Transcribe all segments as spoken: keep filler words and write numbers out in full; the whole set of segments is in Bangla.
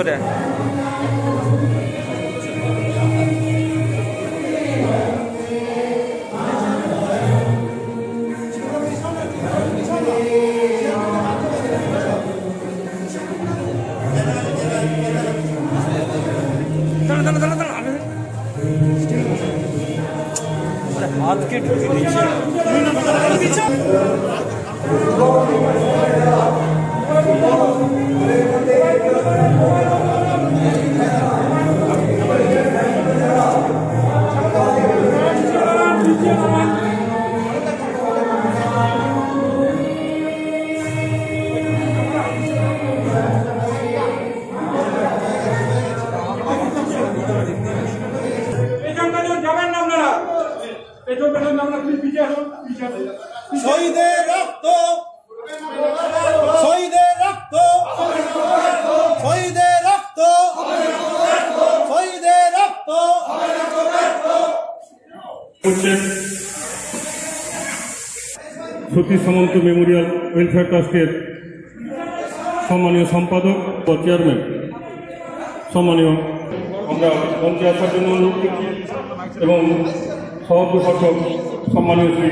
দেয়। हाथ के नीचे শহীদের রক্ত শহীদের রক্ত শহীদের রক্ত শহীদের রক্ত সতীশ সামন্ত মেমোরিয়াল ওয়েলফেয়ার ট্রাস্টের সম্মানীয় সম্পাদক ও চেয়ারম্যান, সম্মানীয় আমরা মঞ্চে আসার জন্য অনুরোধ করছি এবং সহযোগী সম্মানীয় শ্রী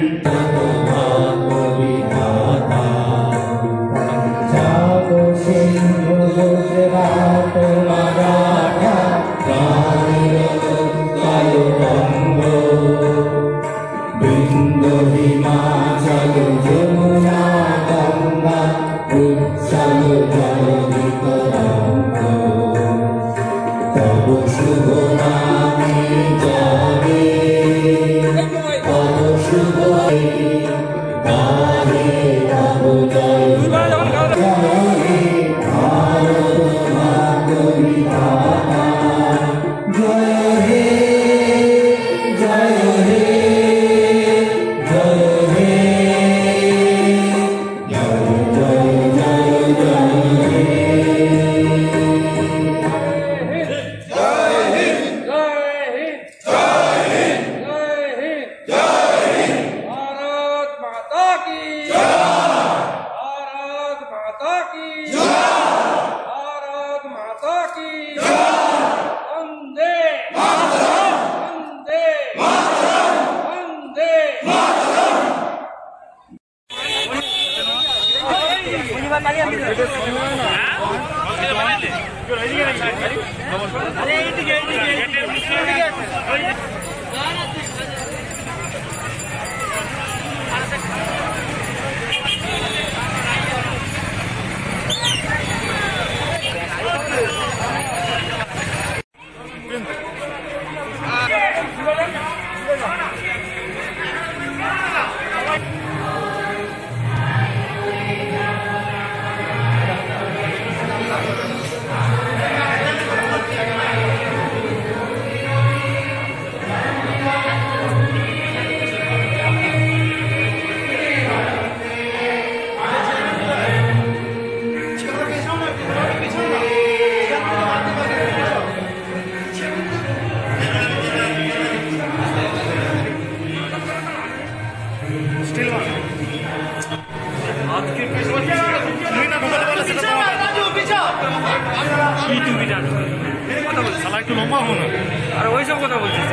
আর ওই সব কথা বলছিস।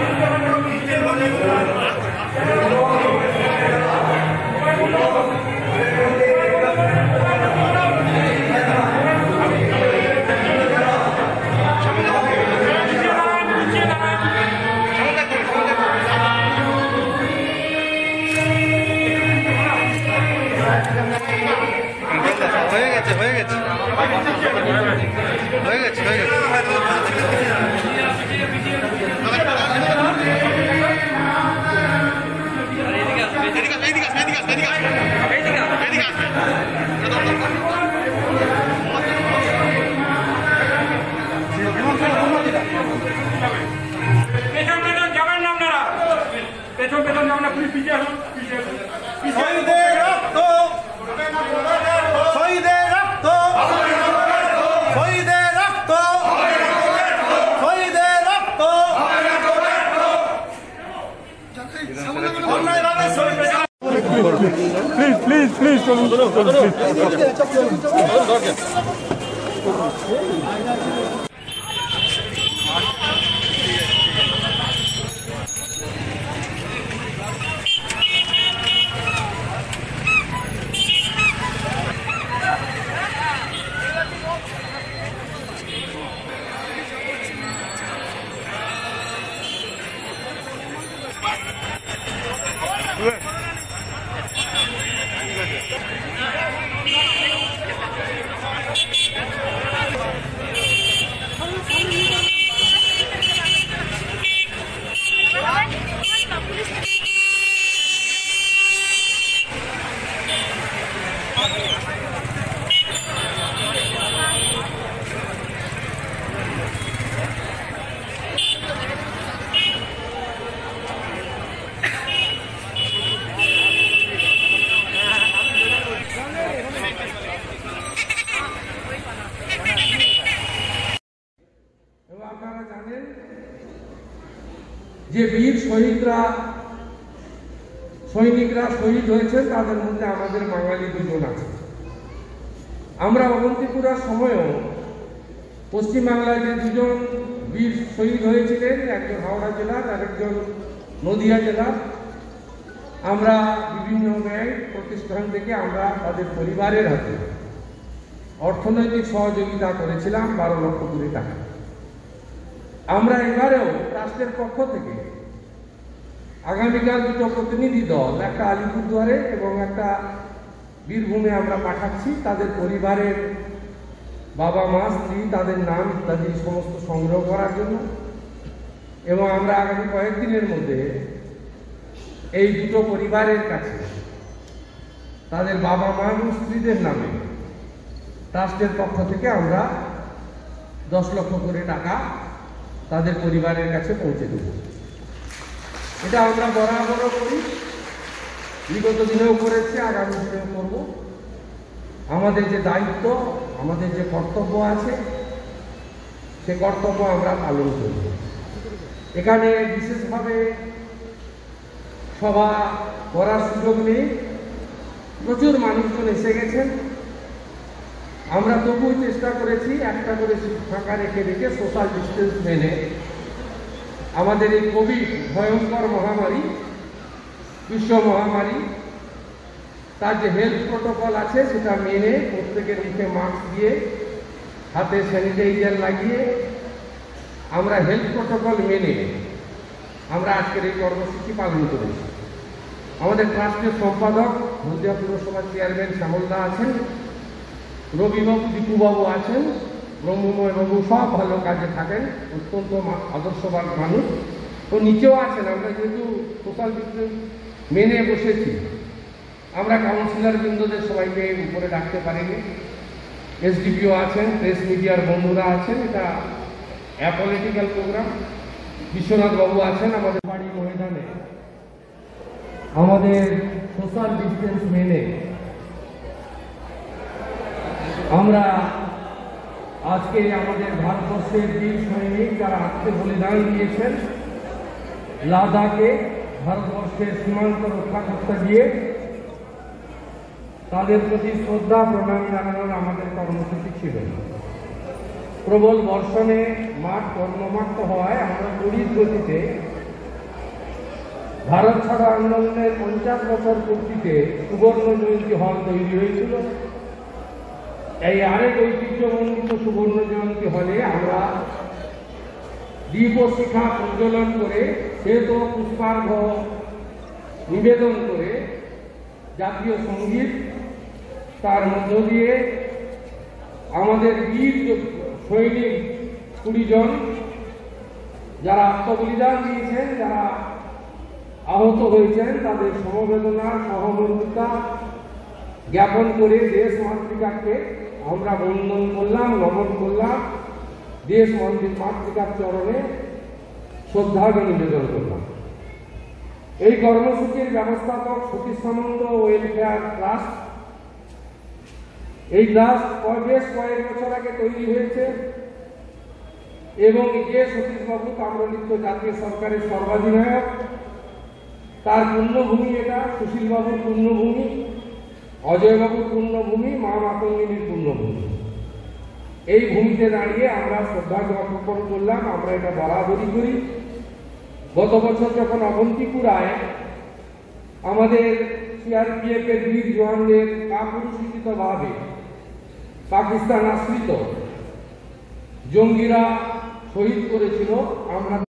হয়ে গেছে হয়ে গেছে হয়ে গেছে হয়ে গেছে পেছন পেছন আমরা পুলিশ পিছিয়ে আসুন শহীদের রক্ত শহীদের রক্ত শহীদের রক্ত শহীদের রক্ত প্লিজ প্লিজ প্লিজ চলুন চলুন যে বীর শহীদরা সৈনিকরা শহীদ হয়েছে তাদের মধ্যে আমাদের বাঙালি দুজন আছে। আমরা অবন্তিপুরার সময়ও পশ্চিমবাংলায় যে দুজন বীর শহীদ হয়েছিলেন, একজন হাওড়া জেলার আর একজন নদিয়া জেলার, আমরা বিভিন্ন ব্যাংক প্রতিষ্ঠান থেকে আমরা তাদের পরিবারের হাতে অর্থনৈতিক সহযোগিতা করেছিলাম বারো লক্ষ কোটি টাকা। আমরা এবারেও ট্রাস্টের পক্ষ থেকে আগামীকাল দুটো প্রতিনিধি দল, একটা আলিপুরদুয়ারে এবং একটা বীরভূমে আমরা পাঠাচ্ছি তাদের পরিবারের বাবা মা স্ত্রী তাদের নাম ইত্যাদি সমস্ত সংগ্রহ করার জন্য। এবং আমরা আগামী কয়েকদিনের মধ্যে এই দুটো পরিবারের কাছে তাদের বাবা মা এবং স্ত্রীদের নামে ট্রাস্টের পক্ষ থেকে আমরা দশ লক্ষ করে টাকা তাদের পরিবারের কাছে পৌঁছে দেব। এটা আমরা বরাবরও করি, বিগত দিনেও করেছি, আগামী দিনেও করব। আমাদের যে দায়িত্ব, আমাদের যে কর্তব্য আছে, সে কর্তব্য আমরা পালন করব। এখানে বিশেষভাবে সভা করার সুযোগ নেই, প্রচুর মানুষজন এসে গেছেন। আমরা তবুও চেষ্টা করেছি একটা করে সিট ফাঁকা রেখে রেখে সোশ্যাল ডিস্টেন্স মেনে আমাদের এই কোভিড ভয়ঙ্কর মহামারী, বিশ্ব মহামারী, তার যে হেলথ প্রোটোকল আছে সেটা মেনে প্রত্যেকের মুখে মাস্ক দিয়ে হাতে স্যানিটাইজার লাগিয়ে আমরা হেলথ প্রোটোকল মেনে আমরা আজকের এই কর্মসূচি পালন করেছি। আমাদের ট্রাস্টের সম্পাদক হলদিয়া পুরসভার চেয়ারম্যান শ্যামলদা আছেন, রবিবাবু দীপুবাবু আছেন, ব্রহ্মময় বাবু সব ভালো কাজে থাকেন, অত্যন্ত আদর্শবান মানুষ। তো নিচেও আছেন, আমরা যেহেতু সোশ্যাল ডিস্টেন্স মেনে বসেছি, আমরা কাউন্সিলর বৃন্দদের সবাইকে উপরে ডাকতে পারিনি। এসডিপিও আছেন, প্রেস মিডিয়ার বন্ধুরা আছেন, এটা অ্যাপলিটিক্যাল প্রোগ্রাম। বিশ্বনাথ বাবু আছেন আমাদের বাড়ি ময়দানে। আমাদের সোশ্যাল ডিস্টেন্স মেনে আমরা আজকে আমাদের ভারতবর্ষের বীর সৈনিক যারা আত্মে বলিদান দিয়েছেন, লাদাখে ভারতবর্ষের সীমান্ত রক্ষা করতে গিয়ে তাদের প্রতি শ্রদ্ধা প্রণাম জানানোর আমাদের কর্মসূচি ছিল। প্রবল বর্ষণে মাঠ কর্মমাক্ত হওয়ায় আমরা তড়িৎ গতিতে ভারত ছাড়ো আন্দোলনের পঞ্চাশ বছর পূর্তিতে সুবর্ণ জয়ন্তী হল তৈরি হয়েছিল। এই আরেক ঐতিহ্যমণ্ডিত সুবর্ণ জয়ন্তী হলে আমরা দীপ শিখা প্রজ্বলন করে শ্বেত পুষ্পার্ঘ নিবেদন করে জাতীয় সঙ্গীত, তার মধ্য দিয়ে আমাদের বীর সৈনিক কুড়ি জন যারা আত্মবলিদান দিয়েছেন, যারা আহত হয়েছেন, তাদের সমবেদনা সহমর্মিতা জ্ঞাপন করে দেশ মাতৃকাকে আমরা বন্দন করলাম, নমন করলাম, দেশ মন্দির মাতৃকার চরণে শ্রদ্ধার্ঘ্য নিবেদন করলাম। এই কর্মসূচির ব্যবস্থাপক সতীশ সামন্ত ওয়েলফেয়ার ট্রাস্ট। এই ট্রাস্ট বেশ কয়েক বছর আগে তৈরি হয়েছে এবং যে সতীশবাবু তাম্রলিপ্ত জাতীয় সরকারের সর্বাধিনায়ক, তার পুণ্যভূমি এটা, সুশীলবাবুর পুণ্যভূমি, অজয়বাবুর পুণ্যভূমি, মা মাতঙ্গিনীর পুণ্যভূমি। এই ভূমিতে দাঁড়িয়ে আমরা শ্রদ্ধা জ্ঞাপন করলাম। আমরা এটা বরাবরই করি। গত বছর যখন অবন্তিপুরায় আমাদের সিআরপিএফ এর বীর জওয়ানদের কাপুরুষোচিতভাবে পাকিস্তান আশ্রিত জঙ্গিরা শহীদ করেছিল, আমরা